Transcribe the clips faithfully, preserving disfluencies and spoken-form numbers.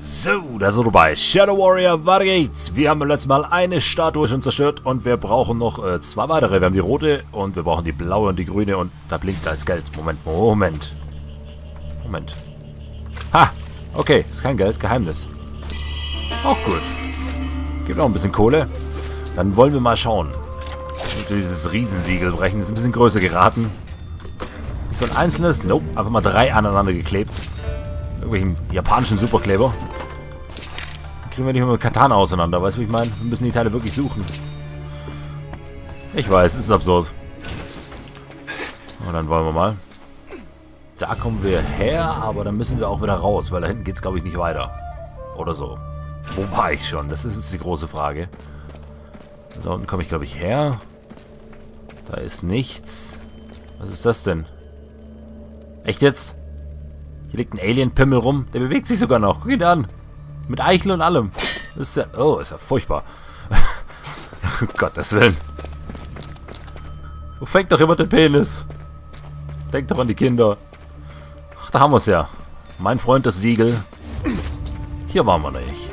So, da sind wir bei Shadow Warrior Variates. Wir haben beim letzten Mal eine Statue schon zerstört und wir brauchen noch äh, zwei weitere. Wir haben die rote und wir brauchen die blaue und die grüne und da blinkt das Geld. Moment, Moment. Moment. Ha! Okay, ist kein Geld, Geheimnis. Auch gut. Gibt noch ein bisschen Kohle. Dann wollen wir mal schauen. Dieses Riesensiegel brechen ist ein bisschen größer geraten. Nicht so ein einzelnes, nope, einfach mal drei aneinander geklebt. Irgendwelchen japanischen Superkleber. Dann kriegen wir nicht mehr mit Katana auseinander, weißt du, wie ich meine? Wir müssen die Teile wirklich suchen. Ich weiß, es ist absurd. Und dann wollen wir mal. Da kommen wir her, aber dann müssen wir auch wieder raus, weil da hinten geht es, glaube ich, nicht weiter. Oder so. Wo war ich schon? Das ist jetzt die große Frage. Da unten komme ich, glaube ich, her. Da ist nichts. Was ist das denn? Echt jetzt? Hier liegt ein Alien-Pimmel rum. Der bewegt sich sogar noch. Guck ihn an. Mit Eichel und allem. Das ist ja... Oh, ist ja furchtbar. Um Gottes Willen. Wo fängt doch immer der Penis? Denkt doch an die Kinder. Ach, da haben wir es ja. Mein Freund, das Siegel. Hier waren wir nicht.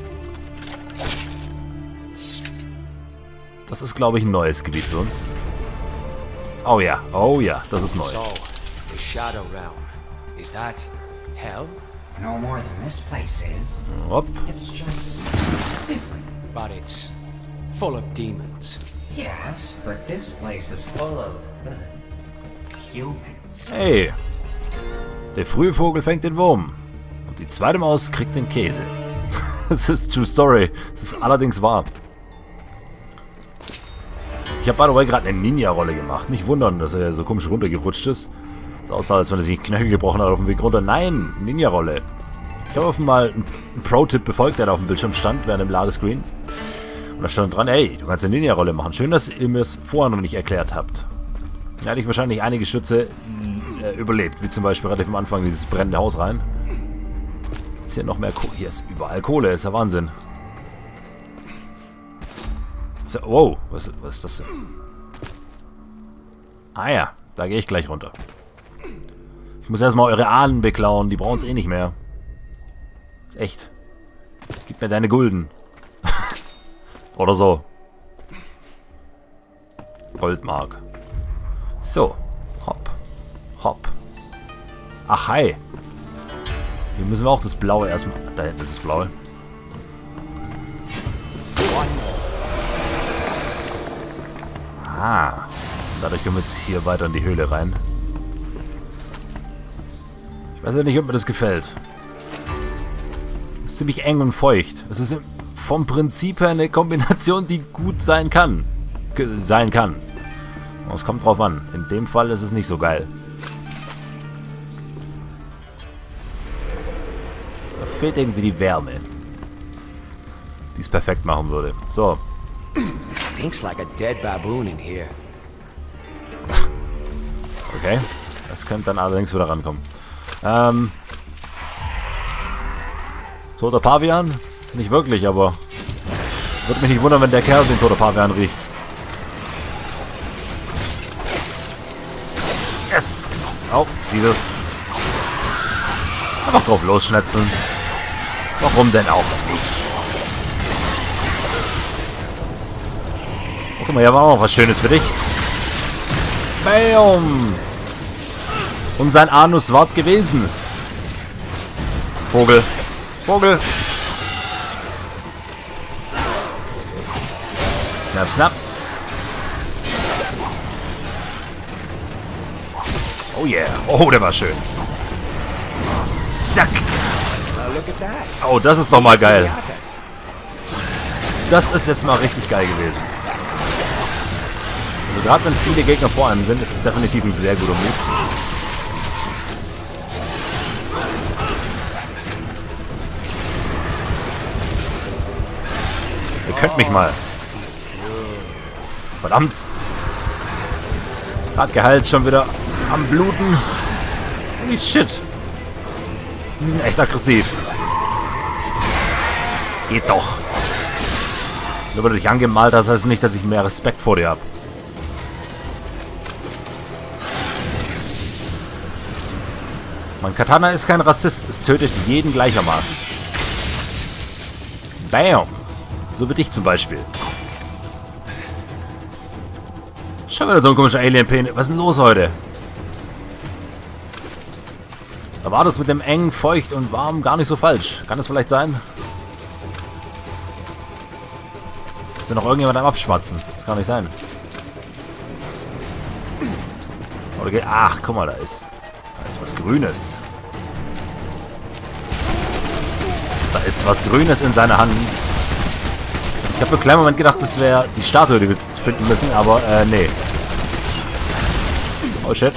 Das ist, glaube ich, ein neues Gebiet für uns. Oh ja, oh ja, das ist neu. So, the Shadow Realm. Is that hell? No more than this place is. Hopp. It's just different. But it's full of demons. Yes, but this place is full of uh, humans. Hey. Der frühe Vogel fängt den Wurm. Und die zweite Maus kriegt den Käse. Das ist True Story. Das ist allerdings wahr. Ich habe, by the way, gerade eine Ninja-Rolle gemacht. Nicht wundern, dass er so komisch runtergerutscht ist. Es aussah, als wenn er sich die Knöchel gebrochen hat auf dem Weg runter. Nein, Ninja-Rolle. Ich habe offenbar mal einen Pro-Tipp befolgt, der da auf dem Bildschirm stand, während dem Ladescreen. Und da stand dran, hey, du kannst eine Ninja-Rolle machen. Schön, dass ihr mir es vorher noch nicht erklärt habt. Da hätte ich wahrscheinlich einige Schütze äh, überlebt. Wie zum Beispiel relativ am Anfang dieses brennende Haus rein. Gibt es hier noch mehr Kohle? Hier ist überall Kohle, ist ja Wahnsinn. So, wow, was, was ist das denn? Ah ja, da gehe ich gleich runter. Ich muss erstmal eure Ahnen beklauen, die brauchen es eh nicht mehr. Ist echt. Gib mir deine Gulden. Oder so. Goldmark. So. Hopp. Hopp. Ach, hi. Hier müssen wir auch das Blaue erstmal... Da hinten ist das Blaue. Ah. Dadurch können wir jetzt hier weiter in die Höhle rein. Ich weiß ja nicht, ob mir das gefällt. Es ist ziemlich eng und feucht. Es ist vom Prinzip her eine Kombination, die gut sein kann. Ge- sein kann. Und es kommt drauf an. In dem Fall ist es nicht so geil. Da fehlt irgendwie die Wärme. Die es perfekt machen würde. So. Stinks like a dead baboon in here. Okay. Das könnte dann allerdings wieder rankommen. Ähm. Toter Pavian? Nicht wirklich, aber würde mich nicht wundern, wenn der Kerl den toter Pavian riecht. Yes! Oh, dieses. Einfach drauf losschnetzen. Warum denn auch nicht? Oh, guck mal, hier war auch was Schönes für dich. Bam! Und sein Anus wart gewesen. Vogel. Vogel. Snap, snap. Oh yeah. Oh, der war schön. Zack. Oh, das ist doch mal geil. Das ist jetzt mal richtig geil gewesen. Also gerade wenn viele Gegner vor einem sind, ist es definitiv ein sehr guter Move. Ihr könnt mich mal. Verdammt. Hat geheilt, schon wieder am Bluten. Holy shit. Die sind echt aggressiv. Geht doch. Nur weil du dich angemalt hast, heißt es nicht, dass ich mehr Respekt vor dir habe. Mein Katana ist kein Rassist. Es tötet jeden gleichermaßen. Bam. So wie dich zum Beispiel. Schon wieder so ein komischer Alien-Penis. Was ist denn los heute? Da war das mit dem eng, feucht und warm gar nicht so falsch. Kann das vielleicht sein? Ist da noch irgendjemand am Abschmatzen? Das kann nicht sein. Oder geht... Ach, guck mal, da ist... Da ist was Grünes. Da ist was Grünes in seiner Hand. Ich habe für einen kleinen Moment gedacht, das wäre die Statue, die wir finden müssen, aber äh, nee. Oh shit.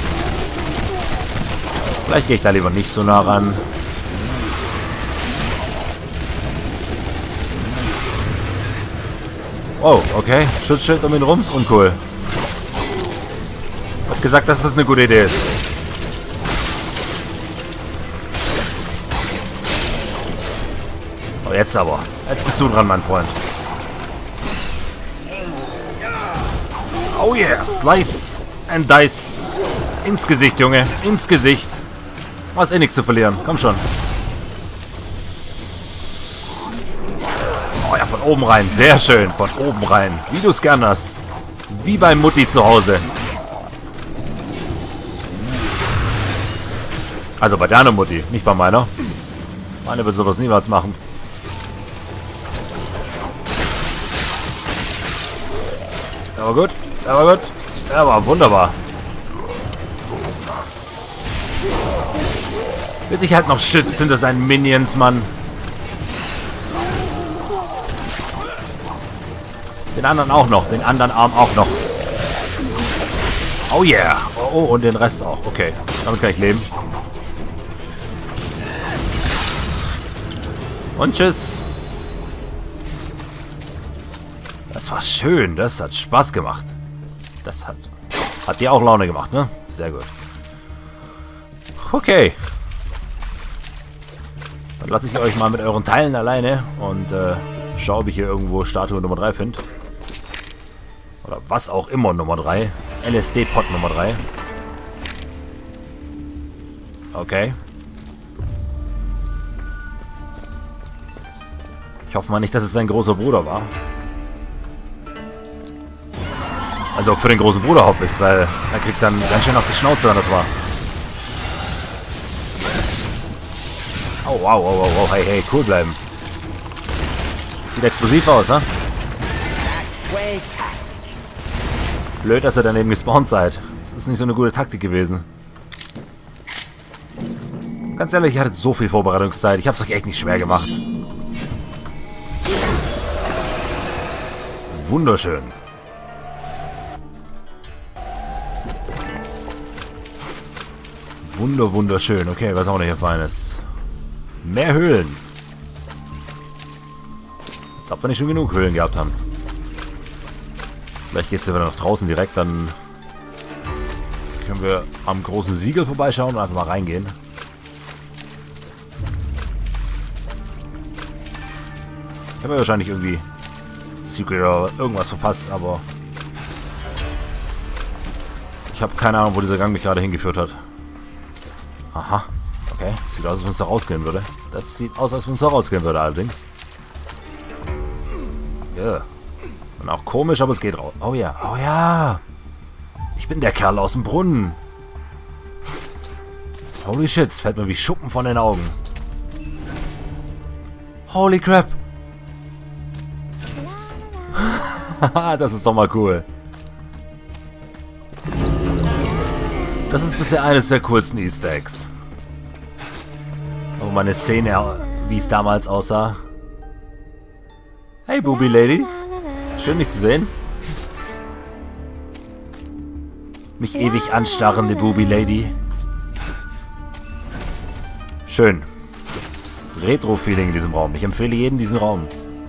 Vielleicht gehe ich da lieber nicht so nah ran. Oh, okay. Schutzschild um ihn rum. Uncool. Ich hab gesagt, dass das eine gute Idee ist. Oh, jetzt aber. Jetzt bist du dran, mein Freund. Oh yeah. Slice and Dice. Ins Gesicht, Junge. Ins Gesicht. Du hast eh nichts zu verlieren. Komm schon. Oh ja, von oben rein. Sehr schön. Von oben rein. Wie du es gern hast. Wie bei Mutti zu Hause. Also bei deiner Mutti, nicht bei meiner. Meine wird sowas niemals machen. Der war gut. Der war gut. Der war wunderbar. Will sich halt noch schützt hinter seinen Minions, Mann. Den anderen auch noch. Den anderen Arm auch noch. Oh yeah. Oh, oh, und den Rest auch. Okay. Damit kann ich leben. Und tschüss. Das war schön. Das hat Spaß gemacht. Das hat... Hat dir auch Laune gemacht, ne? Sehr gut. Okay. Dann lasse ich euch mal mit euren Teilen alleine und äh, schaue, ob ich hier irgendwo Statue Nummer drei finde. Oder was auch immer Nummer drei. L S D-Pot Nummer drei. Okay. Ich hoffe mal nicht, dass es sein großer Bruder war. Also für den großen Bruder hoffe ich es, weil er kriegt dann ganz schön auf die Schnauze, wenn das war. Oh, wow, wow, wow, wow, hey, hey, cool bleiben. Sieht explosiv aus, ne? Blöd, dass ihr daneben gespawnt seid. Das ist nicht so eine gute Taktik gewesen. Ganz ehrlich, ich hatte so viel Vorbereitungszeit. Ich habe es euch echt nicht schwer gemacht. Wunderschön. Wunder, wunderschön. Okay, was auch noch hier Feines. Mehr Höhlen. Als ob wir nicht schon genug Höhlen gehabt haben. Vielleicht geht es ja wieder nach draußen direkt, dann können wir am großen Siegel vorbeischauen und einfach mal reingehen. Ich habe ja wahrscheinlich irgendwie Secret oder irgendwas verpasst, aber ich habe keine Ahnung, wo dieser Gang mich gerade hingeführt hat. Aha, okay. Sieht aus, als wenn es da rausgehen würde. Das sieht aus, als wenn es da rausgehen würde, allerdings. Ja. Yeah. Und auch komisch, aber es geht raus. Oh ja, oh ja. Ich bin der Kerl aus dem Brunnen. Holy shit, es fällt mir wie Schuppen von den Augen. Holy crap. Das ist doch mal cool. Das ist bisher eines der coolsten Easter Eggs. Oh, meine Szene, wie es damals aussah. Hey, Booby Lady. Schön, dich zu sehen. Mich ewig anstarrende Booby Lady. Schön. Retro-Feeling in diesem Raum. Ich empfehle jedem diesen Raum.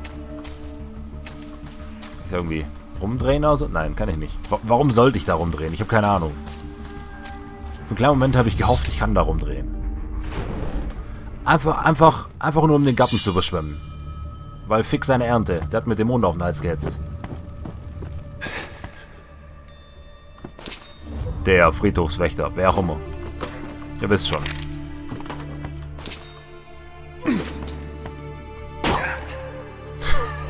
Ich irgendwie rumdrehen oder so? Nein, kann ich nicht. Warum sollte ich da rumdrehen? Ich habe keine Ahnung. Für einen kleinen Moment habe ich gehofft, ich kann da rumdrehen. Einfach, einfach, einfach nur um den Garten zu überschwemmen. Weil fix seine Ernte. Der hat mit dem Mond auf den Hals gehetzt. Der Friedhofswächter, wer auch immer. Ihr wisst schon.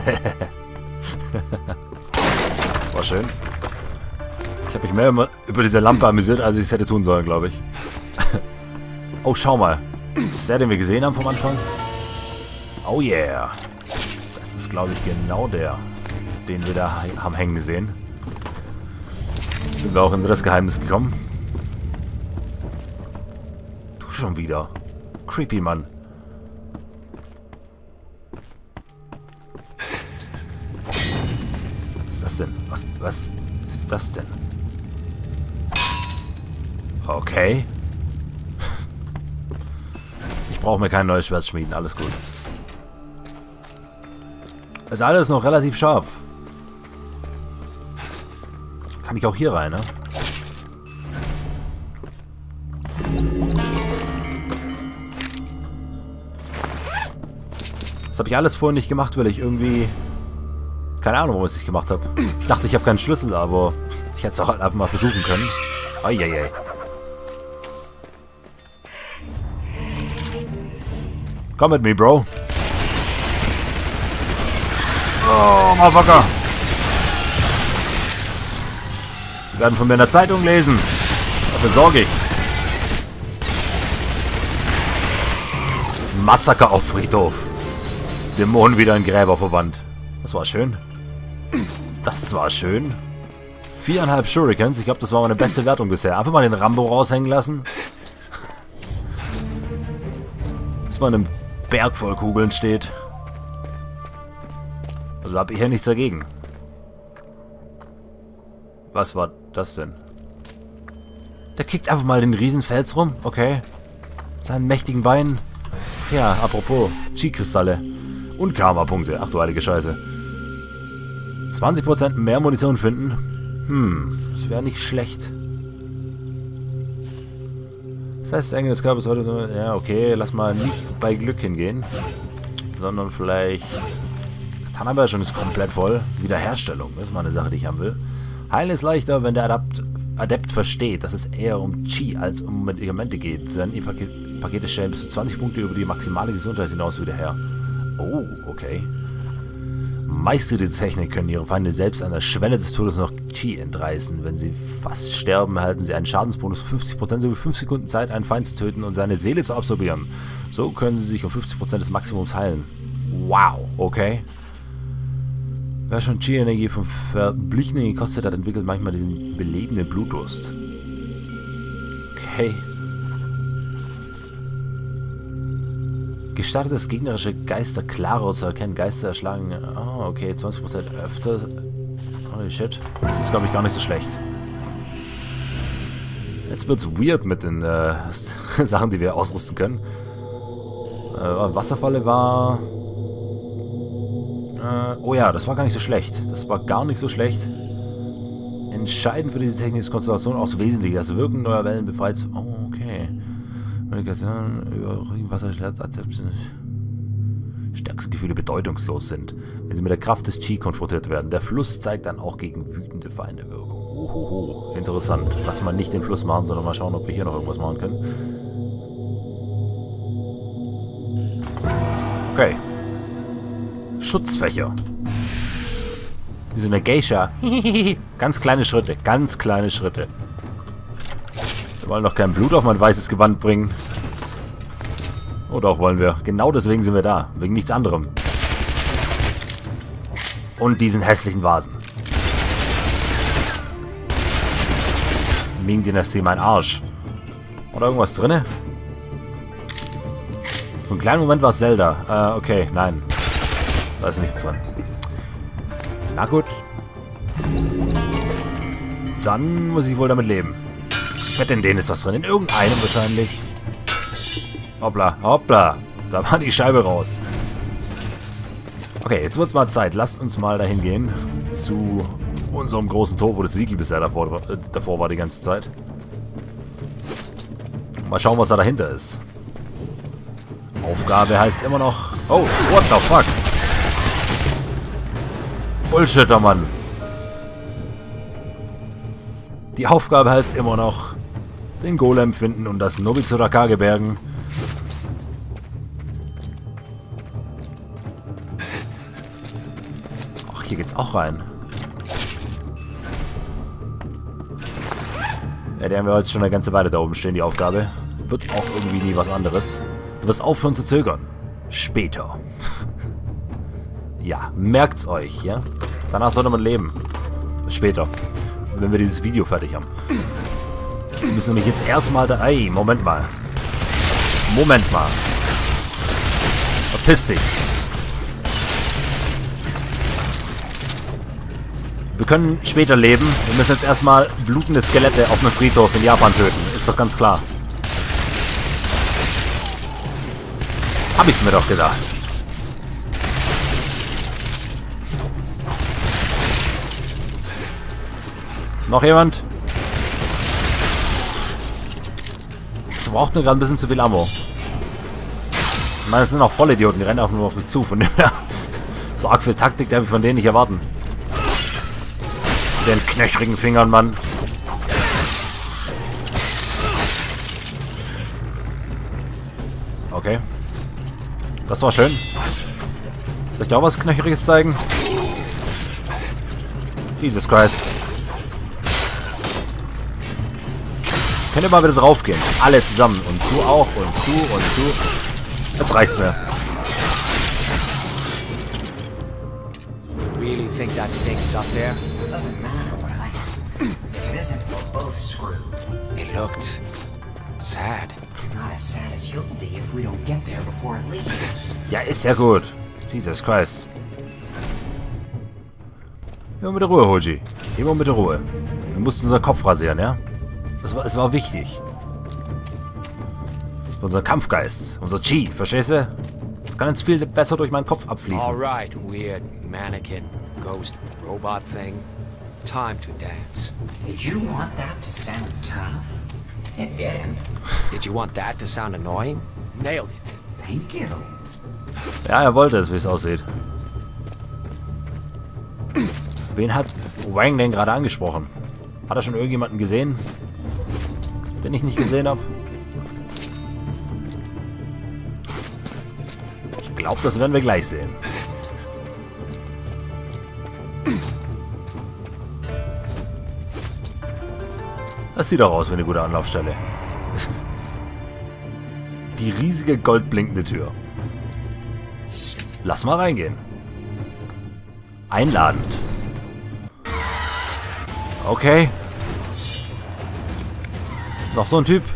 War schön. Ich habe mich mehr immer über diese Lampe amüsiert, als ich es hätte tun sollen, glaube ich. Oh, schau mal. Ist der, den wir gesehen haben vom Anfang? Oh yeah. Das ist, glaube ich, genau der, den wir da haben hängen gesehen. Jetzt sind wir auch in das Geheimnis gekommen. Du schon wieder. Creepy, Mann. Was ist das denn? Was, was ist das denn? Okay. Ich brauche mir kein neues Schwert schmieden. Alles gut. Ist alles noch relativ scharf. Kann ich auch hier rein, ne? Das habe ich alles vorhin nicht gemacht, weil ich irgendwie... Keine Ahnung, warum ich es nicht gemacht habe. Ich dachte, ich habe keinen Schlüssel, aber ich hätte es auch halt einfach mal versuchen können. Eieiei. Komm mit mir, Bro. Oh, Motherfucker. Sie werden von mir in der Zeitung lesen. Dafür sorge ich. Massaker auf Friedhof. Dämonen wieder in Gräberverband. Das war schön. Das war schön. Viereinhalb Shurikens. Ich glaube, das war meine beste Wertung bisher. Einfach mal den Rambo raushängen lassen. Bis man in einem Berg voll Kugeln steht. Also habe ich ja nichts dagegen. Was war das denn? Der kickt einfach mal den Riesenfels rum. Okay. Mit seinen mächtigen Beinen. Ja, apropos. Chi-Kristalle. Und Karma-Punkte. Ach du heilige Scheiße. zwanzig Prozent mehr Munition finden. Hm. Das wäre nicht schlecht. Das heißt, das Enge des Körpers heute... Ja, okay. Lass mal nicht bei Glück hingehen. Sondern vielleicht... Katana-Beherrschung ist komplett voll. Wiederherstellung. Das ist mal eine Sache, die ich haben will. Heilen ist leichter, wenn der Adept, Adept versteht, dass es eher um Chi als um Medikamente geht. Seine Pakete stellen bis zu zwanzig Punkte über die maximale Gesundheit hinaus wieder her. Oh, okay. Meister dieser Technik können ihre Feinde selbst an der Schwelle des Todes noch Chi entreißen. Wenn sie fast sterben, erhalten sie einen Schadensbonus von fünfzig Prozent sowie fünf Sekunden Zeit, einen Feind zu töten und seine Seele zu absorbieren. So können sie sich um fünfzig Prozent des Maximums heilen. Wow, okay. Wer schon Chi-Energie vom Verblichenen gekostet hat, entwickelt manchmal diesen belebenden Blutdurst. Okay. Gestattet es gegnerische Geister klarer zu erkennen. Geister erschlagen... Ah, oh, okay, zwanzig Prozent öfter. Holy shit. Das ist, glaube ich, gar nicht so schlecht. Jetzt wird's weird mit den äh, Sachen, die wir ausrüsten können. Äh, Wasserfalle war... Äh, oh ja, das war gar nicht so schlecht. Das war gar nicht so schlecht. Entscheidend für diese technische Konstellation auch das Wesentliche. Das Wirken neuer Wellen befreit... Oh, okay. Stärkste Gefühle bedeutungslos sind, wenn sie mit der Kraft des Chi konfrontiert werden. Der Fluss zeigt dann auch gegen wütende Feinde Wirkung. Ohoho, interessant. Lass mal nicht den Fluss machen, sondern mal schauen, ob wir hier noch irgendwas machen können. Okay. Schutzfächer. Wie so eine Geisha. Ganz kleine Schritte, ganz kleine Schritte. Wir wollen noch kein Blut auf mein weißes Gewand bringen. Oder auch wollen wir. Genau deswegen sind wir da. Wegen nichts anderem. Und diesen hässlichen Vasen. Ming-Dynastie, mein Arsch. Oder irgendwas drinne? Für einen kleinen Moment war es Zelda. Äh, okay, nein. Da ist nichts drin. Na gut. Dann muss ich wohl damit leben. Ich wette, in denen ist was drin. In irgendeinem wahrscheinlich. Hoppla, hoppla. Da war die Scheibe raus. Okay, jetzt wird es mal Zeit. Lasst uns mal dahin gehen. Zu unserem großen Tor, wo das Siegel bisher davor, äh, davor war die ganze Zeit. Mal schauen, was da dahinter ist. Aufgabe heißt immer noch... Oh, what the fuck? Bullshitter, Mann. Die Aufgabe heißt immer noch... Den Golem finden und das Nobitsurakage bergen. hier geht's auch rein. Ja, die haben wir jetzt schon eine ganze Weile da oben stehen, die Aufgabe. Wird auch irgendwie nie was anderes. Du wirst aufhören zu zögern. Später. Ja, merkt's euch, ja? Danach sollte man leben. Später. Wenn wir dieses Video fertig haben. Wir müssen nämlich jetzt erstmal da... Ey, Moment mal. Moment mal. Verpiss dich. Wir können später leben. Wir müssen jetzt erstmal blutende Skelette auf einem Friedhof in Japan töten. Ist doch ganz klar. Hab ich's mir doch gedacht. Noch jemand? Das braucht nur gerade ein bisschen zu viel Ammo. Ich meine, es sind auch Vollidioten, die rennen auch nur auf mich zu. Von dem her, so arg viel Taktik darf ich von denen nicht erwarten. Den knöchrigen Fingern, Mann. Okay. Das war schön. Soll ich dir auch was Knöchriges zeigen? Jesus Christ. Könnt ihr mal wieder draufgehen. Alle zusammen. Und du auch. Und du und du. Jetzt reicht's mir. Really think that thing is up there? Doesn't matter what I do. If it isn't, we're both screwed. It looked sad. Not as sad as you'll be if we don't get there before it leaves. Ja, ist ja gut. Jesus Christ. Immer mit der Ruhe, Hoji. Immer mit der Ruhe. Wir mussten unseren Kopf rasieren, ja? Das war, es war wichtig. Unser Kampfgeist. Unser Chi, verstehst du? Das kann jetzt viel besser durch meinen Kopf abfließen. Alright, weird mannequin, ghost, robot thing. Time to dance. Did you want that to sound tough? It didn't. Did you want that to sound annoying? Nailed it. Thank you. Ja, er wollte es, wie es aussieht. Wen hat Wang denn gerade angesprochen? Hat er schon irgendjemanden gesehen, den ich nicht gesehen habe? Ich glaube, das werden wir gleich sehen. Das sieht auch aus wie eine gute Anlaufstelle. Die riesige goldblinkende Tür. Lass mal reingehen. Einladend. Okay. Noch so ein Typ.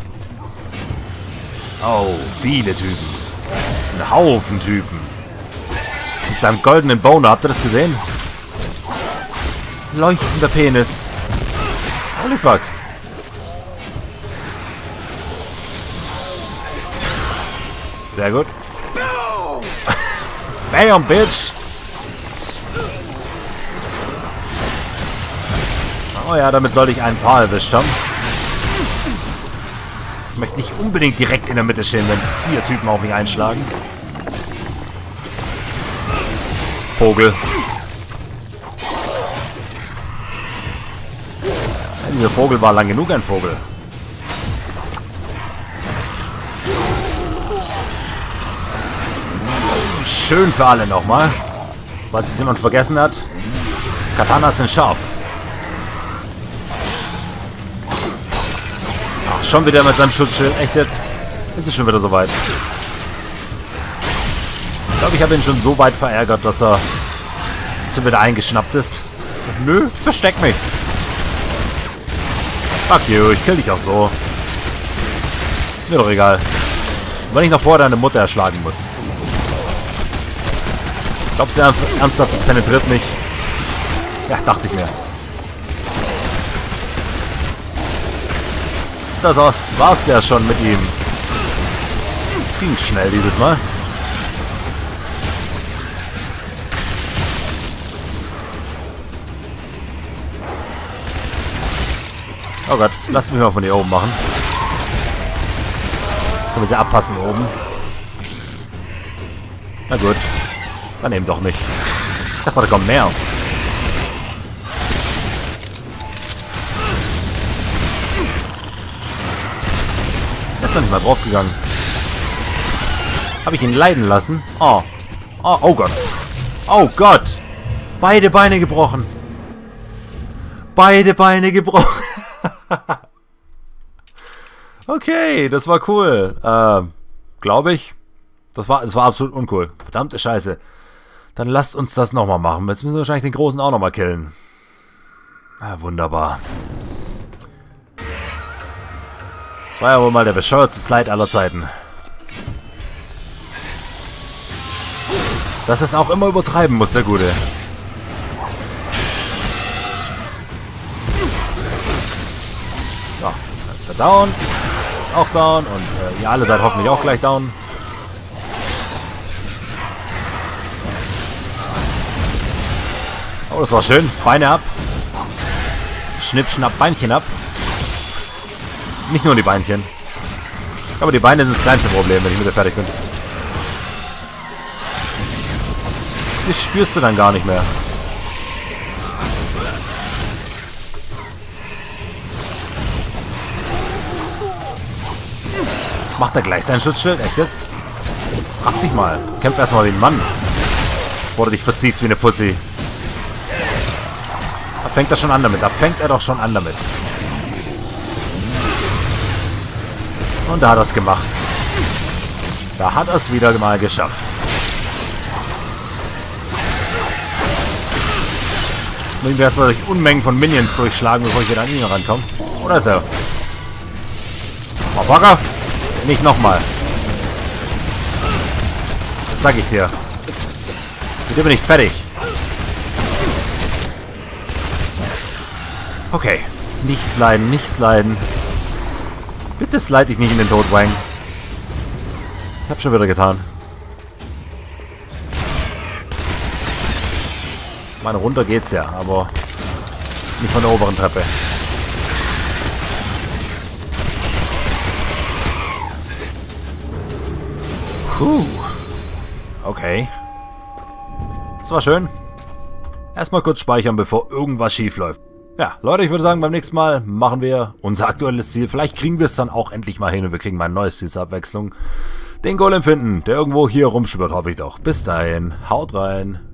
Oh, viele Typen. Ein Haufen Typen. Mit seinem goldenen Boner. Habt ihr das gesehen? Leuchtender Penis. Holy fuck. Sehr gut. Bam, Bitch. Oh ja, damit sollte ich ein paar erwischt haben. Ich möchte nicht unbedingt direkt in der Mitte stehen, wenn vier Typen auf mich einschlagen. Vogel. Ja, dieser Vogel war lang genug ein Vogel. Schön für alle nochmal. Falls es jemand vergessen hat. Katanas sind scharf. Ach, schon wieder mit seinem Schutzschild. Echt jetzt? Ist es schon wieder soweit. Ich glaube, ich habe ihn schon so weit verärgert, dass er schon wieder eingeschnappt ist. Nö, versteck mich. Fuck you, ich kill dich auch so. Mir doch egal. Wenn ich noch vorher deine Mutter erschlagen muss. Glaubst du ernsthaft, das penetriert mich? Ja, dachte ich mir. Das war's ja schon mit ihm. Es ging schnell dieses Mal. Oh Gott, lass mich mal von hier oben machen. Können wir sie abpassen oben? Na gut. Dann eben doch nicht. Ich dachte, da kommt mehr. Er ist doch nicht mal draufgegangen. Habe ich ihn leiden lassen? Oh. Oh, oh Gott. Oh Gott. Beide Beine gebrochen. Beide Beine gebrochen. Okay, das war cool. Ähm, glaube ich. Das war, das war absolut uncool. Verdammte Scheiße. Dann lasst uns das nochmal machen. Jetzt müssen wir wahrscheinlich den Großen auch nochmal killen. Ah, wunderbar. Das war ja wohl mal der bescheuertste Slide aller Zeiten. Dass es auch immer übertreiben muss, der Gute. So, dann ist er down. Ist auch down. Und äh, ihr alle seid hoffentlich auch gleich down. Oh, das war schön. Beine ab. Schnipp, schnapp, Beinchen ab. Nicht nur die Beinchen. Aber die Beine sind das kleinste Problem, wenn ich mit der fertig bin. Die spürst du dann gar nicht mehr. Macht er gleich sein Schutzschild? Echt jetzt? Das raff dich mal. Kämpf erstmal wie ein Mann. Bevor du dich verziehst wie eine Pussy. Da fängt er schon an damit. Da fängt er doch schon an damit. Und da hat er es gemacht. Da hat er es wieder mal geschafft. Müssen wir erstmal durch Unmengen von Minions durchschlagen, bevor ich wieder an ihn rankomme. Oder ist er? Oh, Bagger! Nicht nochmal. Das sag ich dir. Mit dir bin ich fertig. Okay. Nicht sliden, nicht sliden. Bitte slide dich nicht in den Tod, Wang. Ich hab schon wieder getan. Ich meine, runter geht's ja, aber nicht von der oberen Treppe. Puh. Okay. Das war schön. Erstmal kurz speichern, bevor irgendwas schief läuft. Ja, Leute, ich würde sagen, beim nächsten Mal machen wir unser aktuelles Ziel. Vielleicht kriegen wir es dann auch endlich mal hin und wir kriegen mal ein neues Ziel zur Abwechslung. Den Golem finden, der irgendwo hier rumschwirrt, hoffe ich doch. Bis dahin, haut rein.